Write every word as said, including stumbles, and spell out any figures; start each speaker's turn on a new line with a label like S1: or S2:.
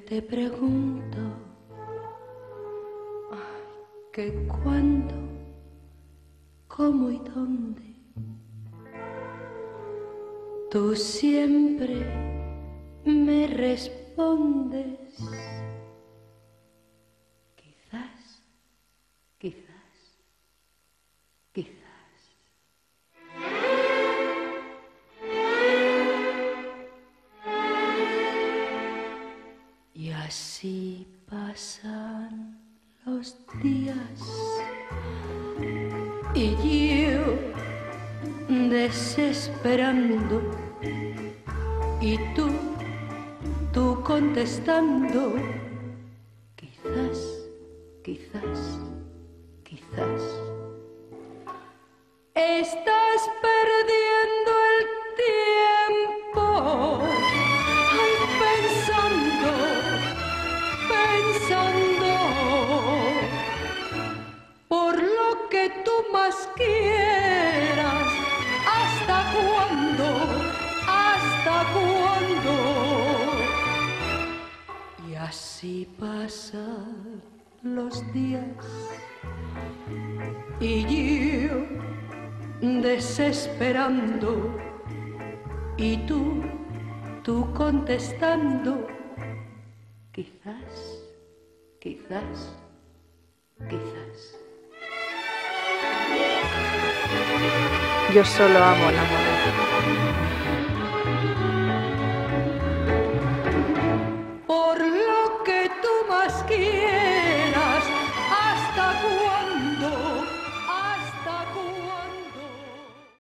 S1: te pregunto ay, que cuándo, cómo y dónde, tú siempre me respondes. Quizás, quizás, quizás. Y así pasan los días y yo desesperando y tú, tú contestando. Quizás, quizás, quizás. Estás perdiendo el tiempo ay, pensando, pensando por lo que tú más quieras. ¿Hasta cuándo? ¿Hasta cuándo? Y así pasan los días y yo desesperando y tú, tú contestando. Quizás, quizás, quizás.
S2: Yo solo amo la moneda.